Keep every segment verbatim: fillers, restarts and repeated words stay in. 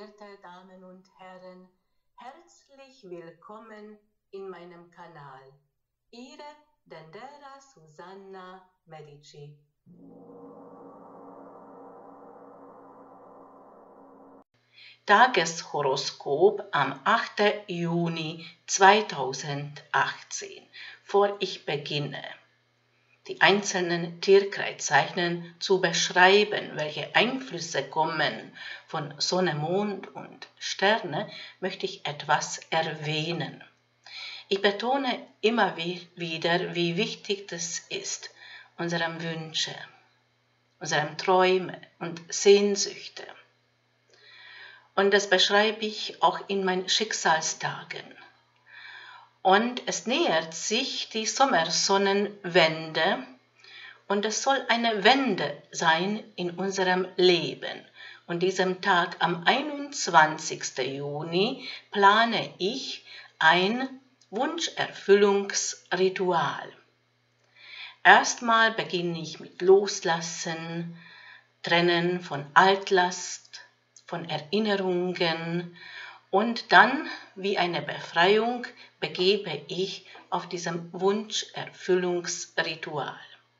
verehrte Damen und Herren, herzlich willkommen in meinem Kanal. Ihre Dendera Susanna Medici. Tageshoroskop am achten Juni zweitausendachtzehn. Bevor ich beginne, die einzelnen Tierkreiszeichen zu beschreiben, welche Einflüsse kommen von Sonne, Mond und Sterne, möchte ich etwas erwähnen. Ich betone immer wieder, wie wichtig das ist, unseren Wünsche, unseren Träume und Sehnsüchte. Und das beschreibe ich auch in meinen Schicksalstagen. Und es nähert sich die Sommersonnenwende und es soll eine Wende sein in unserem Leben. Und diesem Tag am einundzwanzigsten Juni plane ich ein Wunscherfüllungsritual. Erstmal beginne ich mit Loslassen, Trennen von Altlast, von Erinnerungen und dann, wie eine Befreiung, begebe ich auf diesem Wunscherfüllungsritual.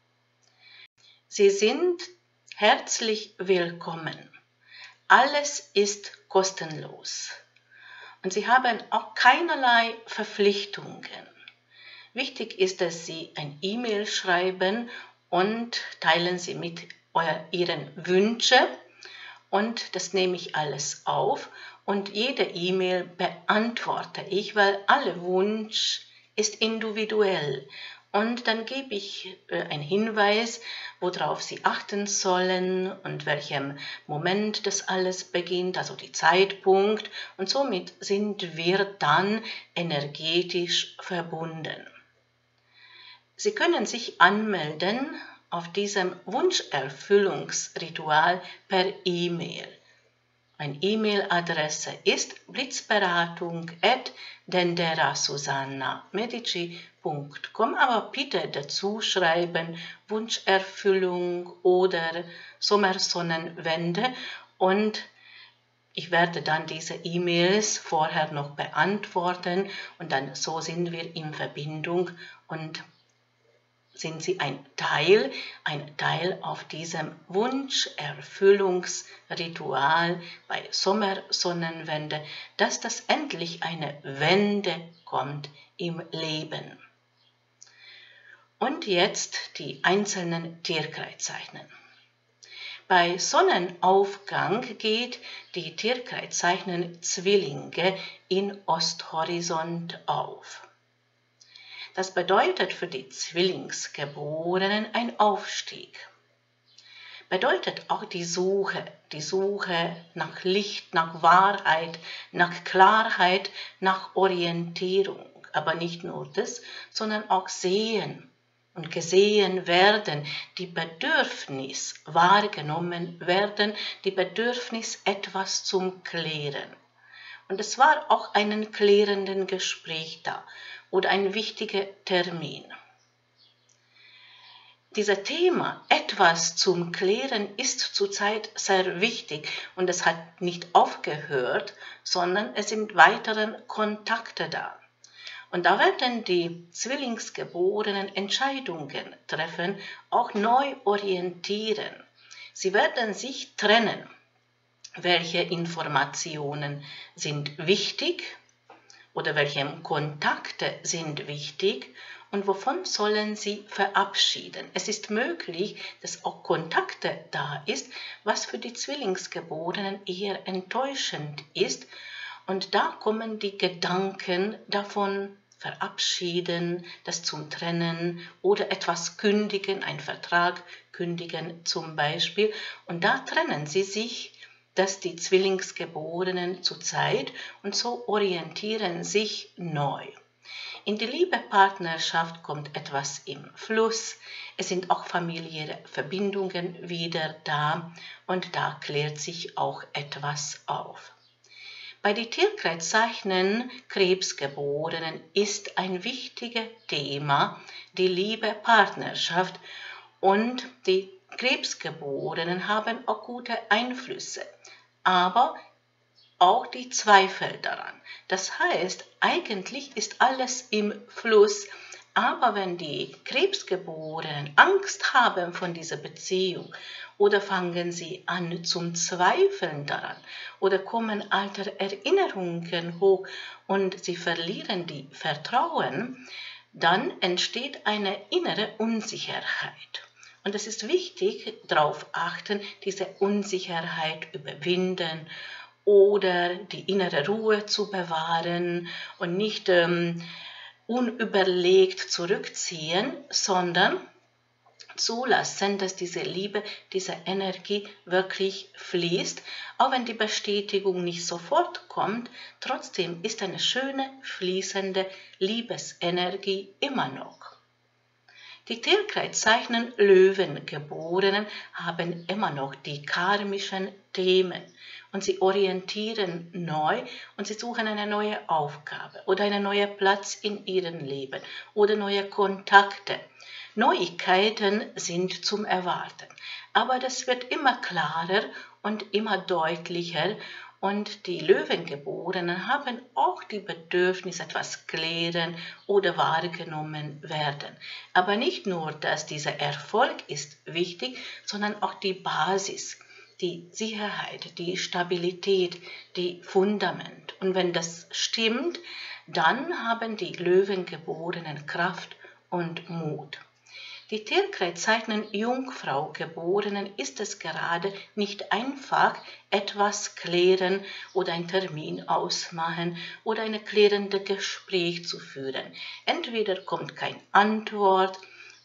Sie sind herzlich willkommen. Alles ist kostenlos und Sie haben auch keinerlei Verpflichtungen. Wichtig ist, dass Sie ein E-Mail schreiben und teilen Sie mit Ihren Wünschen und das nehme ich alles auf und jede E-Mail beantworte ich, weil alle Wunsch ist individuell. Und dann gebe ich äh, einen Hinweis, worauf Sie achten sollen und welchem Moment das alles beginnt, also die Zeitpunkt. Und somit sind wir dann energetisch verbunden. Sie können sich anmelden auf diesem Wunscherfüllungsritual per E-Mail. Meine E-Mail-Adresse ist blitzberatung at denderasusanna.medici punkt com, aber bitte dazu schreiben Wunscherfüllung oder Sommersonnenwende und ich werde dann diese E-Mails vorher noch beantworten und dann so sind wir in Verbindung und sind Sie ein Teil, ein Teil auf diesem Wunscherfüllungsritual bei Sommersonnenwende, dass das endlich eine Wende kommt im Leben. Und jetzt die einzelnen Tierkreiszeichen. Bei Sonnenaufgang geht die Tierkreiszeichen Zwillinge in Osthorizont auf. Das bedeutet für die Zwillingsgeborenen ein Aufstieg. Bedeutet auch die Suche, die Suche nach Licht, nach Wahrheit, nach Klarheit, nach Orientierung. Aber nicht nur das, sondern auch sehen und gesehen werden, die Bedürfnis wahrgenommen werden, die Bedürfnis etwas zum Klären. Und es war auch ein klärenden Gespräch da oder ein wichtiger Termin. Dieses Thema, etwas zum Klären, ist zurzeit sehr wichtig und es hat nicht aufgehört, sondern es sind weitere Kontakte da. Und da werden die Zwillingsgeborenen Entscheidungen treffen, auch neu orientieren. Sie werden sich trennen. Welche Informationen sind wichtig oder welche Kontakte sind wichtig und wovon sollen sie verabschieden. Es ist möglich, dass auch Kontakte da ist, was für die Zwillingsgeborenen eher enttäuschend ist und da kommen die Gedanken davon verabschieden, das zum Trennen oder etwas kündigen, einen Vertrag kündigen zum Beispiel und da trennen sie sich, dass die Zwillingsgeborenen zurzeit und so orientieren sich neu. In die Liebepartnerschaft kommt etwas im Fluss, es sind auch familiäre Verbindungen wieder da und da klärt sich auch etwas auf. Bei den Tierkreiszeichen Krebsgeborenen ist ein wichtiges Thema die Liebepartnerschaft und die Krebsgeborenen haben auch gute Einflüsse. Aber auch die Zweifel daran. Das heißt, eigentlich ist alles im Fluss, aber wenn die Krebsgeborenen Angst haben von dieser Beziehung oder fangen sie an zum Zweifeln daran oder kommen alte Erinnerungen hoch und sie verlieren die Vertrauen, dann entsteht eine innere Unsicherheit. Und es ist wichtig, darauf achten, diese Unsicherheit überwinden oder die innere Ruhe zu bewahren und nicht ähm, unüberlegt zurückziehen, sondern zulassen, dass diese Liebe, diese Energie wirklich fließt, auch wenn die Bestätigung nicht sofort kommt, trotzdem ist eine schöne, fließende Liebesenergie immer noch. Die Tierkreiszeichen Löwengeborenen haben immer noch die karmischen Themen und sie orientieren neu und sie suchen eine neue Aufgabe oder einen neuen Platz in ihrem Leben oder neue Kontakte. Neuigkeiten sind zum Erwarten, aber das wird immer klarer und immer deutlicher. Und die Löwengeborenen haben auch die Bedürfnis, etwas klären oder wahrgenommen werden. Aber nicht nur, dass dieser Erfolg ist wichtig, sondern auch die Basis, die Sicherheit, die Stabilität, die Fundament. Und wenn das stimmt, dann haben die Löwengeborenen Kraft und Mut. Die Tierkreiszeichen Jungfrau-Geborenen ist es gerade nicht einfach, etwas klären oder einen Termin ausmachen oder ein klärendes Gespräch zu führen. Entweder kommt keine Antwort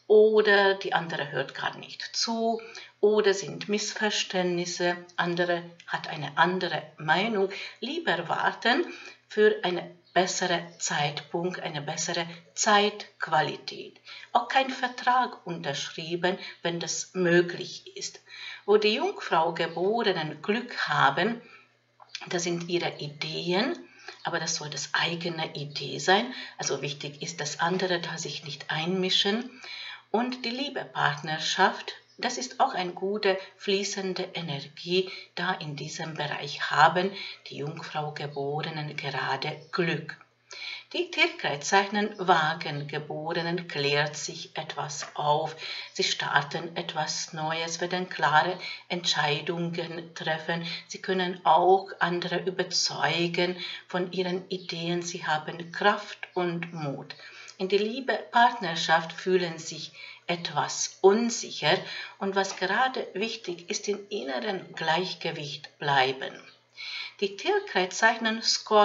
oder die andere hört gar nicht zu oder sind Missverständnisse, andere hat eine andere Meinung. Lieber warten für eine bessere Zeitpunkt, eine bessere Zeitqualität. Auch kein Vertrag unterschrieben, wenn das möglich ist. Wo die Jungfrau-Geborenen Glück haben, das sind ihre Ideen, aber das soll das eigene Idee sein. Also wichtig ist, dass andere da sich nicht einmischen. Und die Liebepartnerschaft, das ist auch eine gute, fließende Energie, da in diesem Bereich haben die Jungfrau-Geborenen gerade Glück. Die Tierkreiszeichen Wagengeborenen klärt sich etwas auf, sie starten etwas Neues, werden klare Entscheidungen treffen, sie können auch andere überzeugen von ihren Ideen, sie haben Kraft und Mut. In der Liebe, Partnerschaft fühlen sich etwas unsicher und was gerade wichtig ist, im inneren Gleichgewicht bleiben. Die Tierkreiszeichen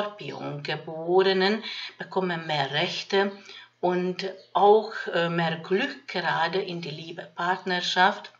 Skorpion-Geborenen bekommen mehr Rechte und auch mehr Glück gerade in die Liebe-Partnerschaft.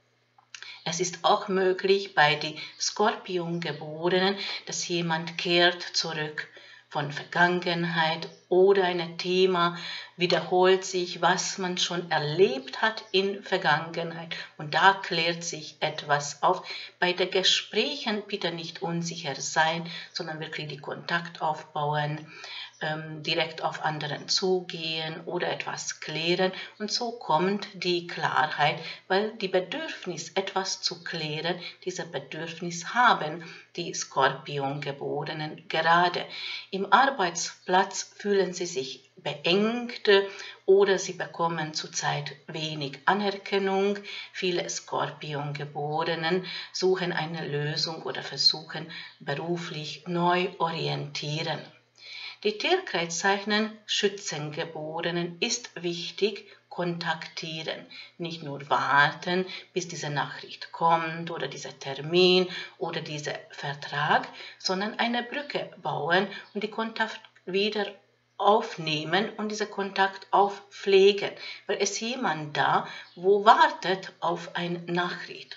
Es ist auch möglich bei den Skorpion-Geborenen, dass jemand kehrt zurück von Vergangenheit oder ein Thema wiederholt sich, was man schon erlebt hat in Vergangenheit und da klärt sich etwas auf. Bei den Gesprächen bitte nicht unsicher sein, sondern wirklich die Kontakt aufbauen, ähm, direkt auf anderen zugehen oder etwas klären und so kommt die Klarheit, weil die Bedürfnis, etwas zu klären, diese Bedürfnis haben die Skorpion-Geborenen gerade. Im Arbeitsplatz fühlen sie sich beengt oder sie bekommen zurzeit wenig Anerkennung. Viele Skorpion-Geborenen suchen eine Lösung oder versuchen beruflich neu orientieren. Die Tierkreiszeichen Schützengeborenen ist wichtig, kontaktieren, nicht nur warten, bis diese Nachricht kommt oder dieser Termin oder dieser Vertrag, sondern eine Brücke bauen und die Kontakt wieder aufnehmen und diesen Kontakt aufpflegen, weil es jemand da, wo wartet auf eine Nachricht.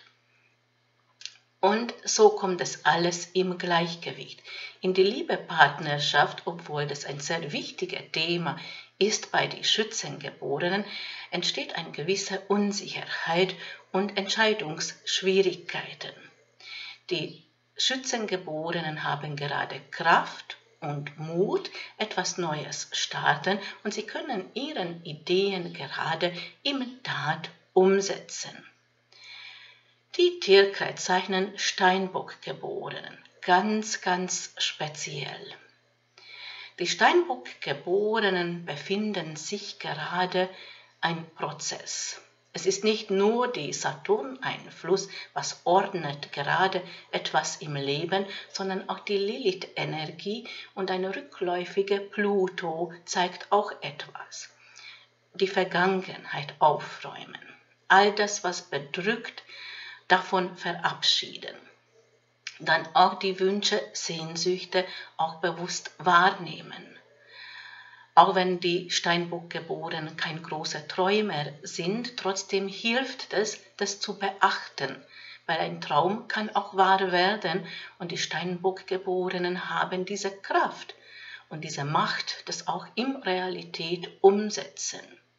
Und so kommt das alles im Gleichgewicht. In der Liebepartnerschaft, obwohl das ein sehr wichtiges Thema ist bei den Schützengeborenen, entsteht eine gewisse Unsicherheit und Entscheidungsschwierigkeiten. Die Schützengeborenen haben gerade Kraft und Mut, etwas Neues starten und sie können ihre Ideen gerade in Tat umsetzen. Die Tierkreiszeichen Steinbock-Geborenen. ganz, ganz speziell. Die Steinbock-Geborenen befinden sich gerade ein Prozess. Es ist nicht nur die Saturn-Einfluss, was ordnet gerade etwas im Leben, sondern auch die Lilith-Energie und eine rückläufige Pluto zeigt auch etwas. Die Vergangenheit aufräumen, all das, was bedrückt, davon verabschieden. Dann auch die Wünsche, Sehnsüchte auch bewusst wahrnehmen. Auch wenn die Steinbock-Geborenen kein großer Träumer sind, trotzdem hilft es, das zu beachten, weil ein Traum kann auch wahr werden und die Steinbock-Geborenen haben diese Kraft und diese Macht, das auch in Realität umsetzen.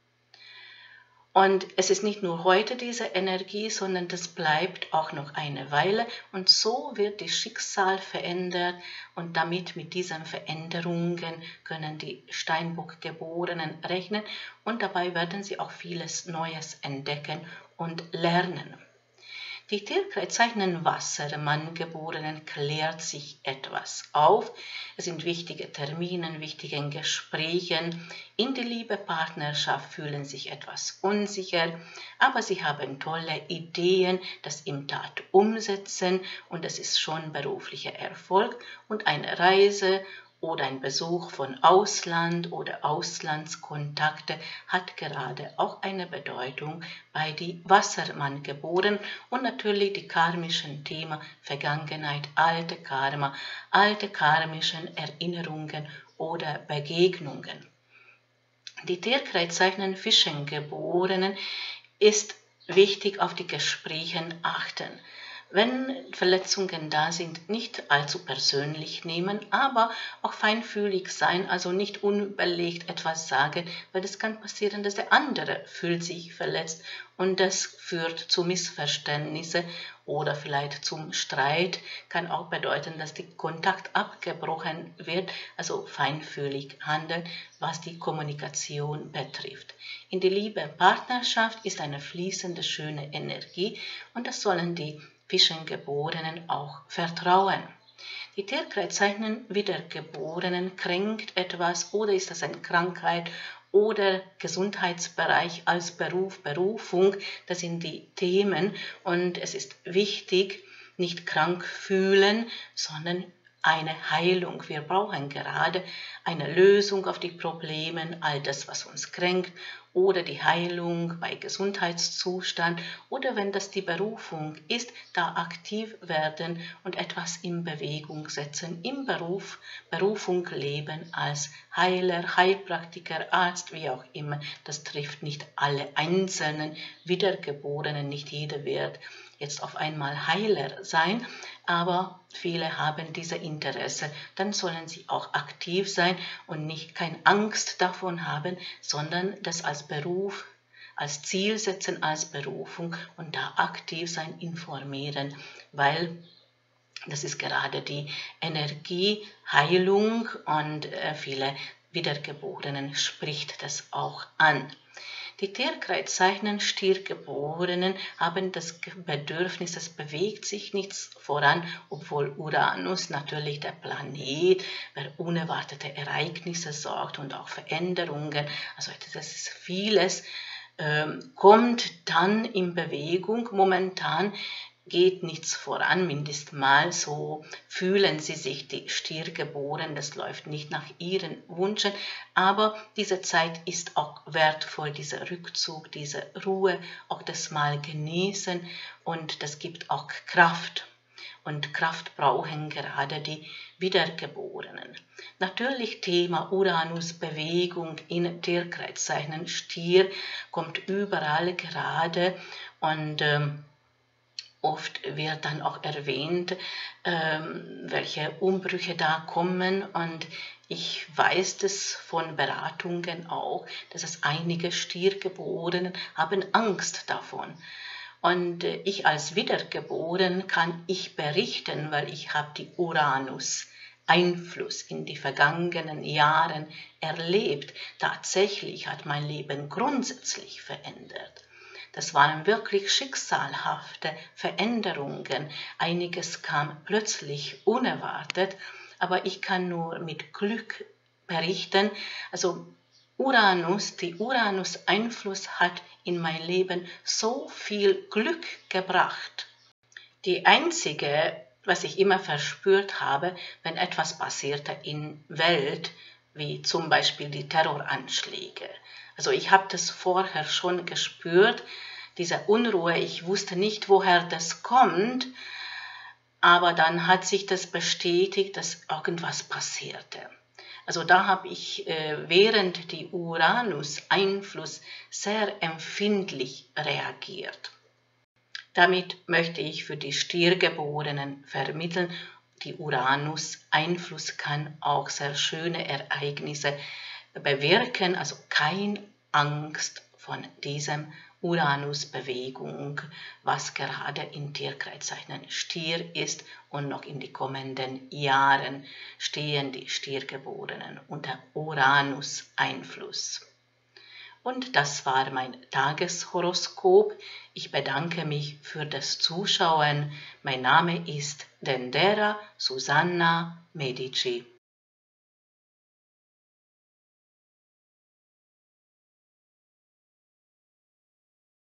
Und es ist nicht nur heute diese Energie, sondern das bleibt auch noch eine Weile und so wird das Schicksal verändert und damit mit diesen Veränderungen können die Steinbock-Geborenen rechnen und dabei werden sie auch vieles Neues entdecken und lernen. Die Tierkreiszeichen Wassermann-Geborenen klärt sich etwas auf. Es sind wichtige Termine, wichtige Gespräche. In der Liebe, Partnerschaft fühlen sich etwas unsicher, aber sie haben tolle Ideen, das in Tat umsetzen und es ist schon beruflicher Erfolg und eine Reise oder ein Besuch von Ausland oder Auslandskontakte hat gerade auch eine Bedeutung bei die Wassermann-Geborenen und natürlich die karmischen Themen Vergangenheit, alte Karma, alte karmischen Erinnerungen oder Begegnungen. Die Tierkreiszeichen Fischen-Geborenen ist wichtig auf die Gespräche achten. Wenn Verletzungen da sind, nicht allzu persönlich nehmen, aber auch feinfühlig sein, also nicht unüberlegt etwas sagen, weil es kann passieren, dass der andere fühlt sich verletzt und das führt zu Missverständnissen oder vielleicht zum Streit, kann auch bedeuten, dass der Kontakt abgebrochen wird, also feinfühlig handeln, was die Kommunikation betrifft. In der Liebe Partnerschaft ist eine fließende, schöne Energie und das sollen die Fischengeborenen auch vertrauen. Die Tierkreiszeichen Wiedergeborenen kränkt etwas oder ist das eine Krankheit oder Gesundheitsbereich als Beruf, Berufung, das sind die Themen und es ist wichtig, nicht krank fühlen, sondern eine Heilung. Wir brauchen gerade eine Lösung auf die Probleme, all das, was uns kränkt, oder die Heilung bei Gesundheitszustand oder wenn das die Berufung ist, da aktiv werden und etwas in Bewegung setzen, im Beruf, Berufung leben als Heiler, Heilpraktiker, Arzt, wie auch immer. Das trifft nicht alle einzelnen Wiedergeborenen, nicht jeder wird jetzt auf einmal Heiler sein, aber viele haben diese Interesse, dann sollen sie auch aktiv sein und nicht keine Angst davon haben, sondern das als Beruf, als Ziel setzen, als Berufung und da aktiv sein, informieren, weil das ist gerade die Energieheilung und äh, viele Wiedergeborenen spricht das auch an. Die Tierkreiszeichen Stiergeborenen haben das Bedürfnis, es bewegt sich nichts voran, obwohl Uranus natürlich der Planet für unerwartete Ereignisse sorgt und auch Veränderungen, also das ist vieles, ähm, kommt dann in Bewegung. Momentan geht nichts voran, mindestens mal so fühlen sie sich, die Stiergeborenen, das läuft nicht nach ihren Wünschen, aber diese Zeit ist auch wertvoll, dieser Rückzug, diese Ruhe, auch das Mal genießen und das gibt auch Kraft. Und Kraft brauchen gerade die Wiedergeborenen. Natürlich Thema Uranus, Bewegung in Tierkreiszeichen Stier kommt überall gerade und ähm, oft wird dann auch erwähnt, ähm, welche Umbrüche da kommen und ich weiß das von Beratungen auch, dass es einige Stiergeborenen haben Angst davon. Und äh, ich als Wiedergeboren kann ich berichten, weil ich habe die Uranus Einfluss in die vergangenen Jahren erlebt. Tatsächlich hat mein Leben grundsätzlich verändert. Das waren wirklich schicksalhafte Veränderungen. Einiges kam plötzlich unerwartet, aber ich kann nur mit Glück berichten. Also Uranus, die Uranus-Einfluss hat in mein Leben so viel Glück gebracht. Die einzige, was ich immer verspürt habe, wenn etwas passierte in der Welt, wie zum Beispiel die Terroranschläge. Also ich habe das vorher schon gespürt, diese Unruhe, ich wusste nicht, woher das kommt, aber dann hat sich das bestätigt, dass irgendwas passierte. Also da habe ich äh, während die Uranus-Einfluss sehr empfindlich reagiert. Damit möchte ich für die Stiergeborenen vermitteln, die Uranus-Einfluss kann auch sehr schöne Ereignisse bewirken, also keine Angst von diesem Uranus-Bewegung, was gerade in Tierkreiszeichen Stier ist und noch in die kommenden Jahren stehen die Stiergeborenen unter Uranus-Einfluss. Und das war mein Tageshoroskop. Ich bedanke mich für das Zuschauen. Mein Name ist Dendera Susanna Medici.